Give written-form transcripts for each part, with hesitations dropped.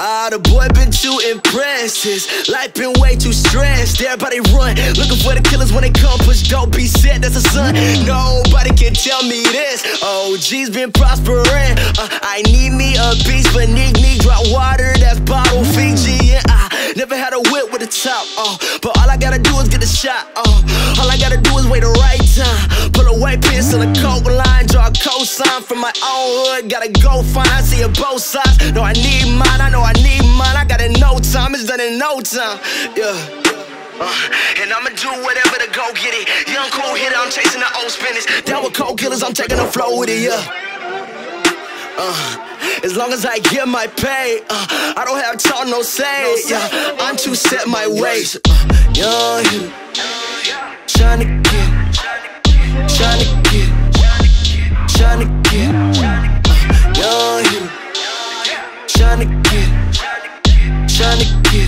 Ah, the boy been too impressed. His life been way too stressed. Everybody run, looking for the killers when they come. Push, don't be sad, that's a son. Nobody can tell me this. OG's been prospering. I need me a beast, but Nick drop water, that's bottle Fiji. And I never had a whip with a top. But all I gotta do is get a shot. All I gotta do is wait the right time. Pull a white piece on a coke line, draw a cosign from my own hood. Gotta go find, I see it both sides. No, I need mine, I know I need mine. I got it in no time, it's done in no time. Yeah. And I'ma do whatever to go get it. Young cool hitter, I'm chasing the old spinners. Down with cold killers, I'm taking the flow with it, yeah. As long as I get my pay, I don't have time, no say, yeah. I'm too set my ways. Young hitter, tryna get, tryna get, tryna get. Young hitter, tryna get, tryna get,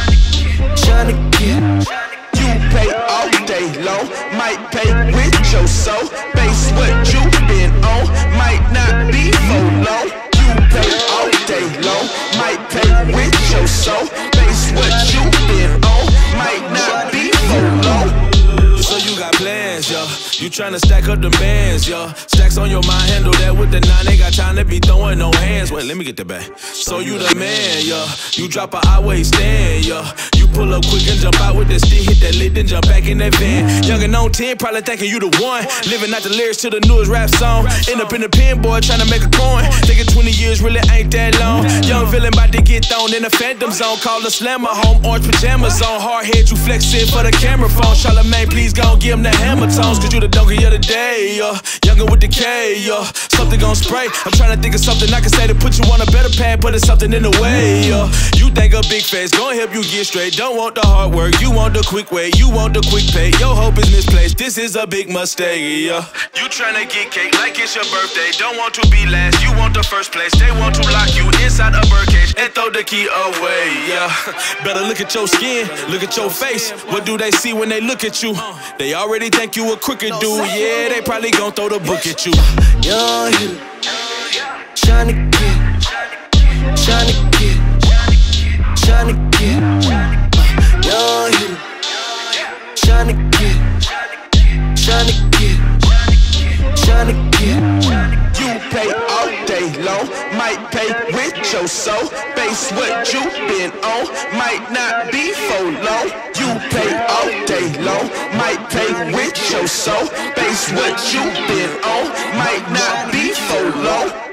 tryna get. You pay all day long, might pay with your soul. Base what you been on, might not be for long. You pay all day long, might pay with your soul. Base what you been on, might not be for long. So you got plans, yo. You tryna stack up the bands, yo. Stacks on your mind, handle that with the 9. Ain't got time to be throwing no hands. Wait, let me get the back. So you the man, yo. You drop a highway stand, yo. You pull up quick and jump out with the stick, hit that lid, then jump back in that van. Young and on 10, probably thinking you the one. Living out the lyrics to the newest rap song. End up in the pen, boy, tryna make a coin. Thinking 20 years really ain't that long. Young villain about to get thrown in the phantom zone. Call the slammer home, orange pajamas on. Hard head, you flexing for the camera phone. Charlamagne, please gon' give him the hammer tones. Cause you the donkey of the day, yo. Younger with the K, yo. Something gon' spray. I'm tryna think of something I can say to put you on a better path, but it's something in the way, yo. You think a big face gon' help you get straight. Don't want the hard work, you want the quick way. You want the quick pay, your hope is misplaced. This is a big mistake, yo. You tryna get cake like it's your birthday. Don't want to be last, you want the first place. They want to lock you inside a birdcage and throw the key away, yeah. Better look at your skin, look at your face. What do they see when they look at you? They already think you a crooked dude, yeah. They probably gon' throw the book at you. Young hitter, tryna get, tryna get, tryna get. Young hitter, tryna get, tryna get, tryna get. You pay all day long, might pay with your soul. Base what you been on, might not be for long. You pay all day long, might pay with your soul. Base what you been on, might not be for long.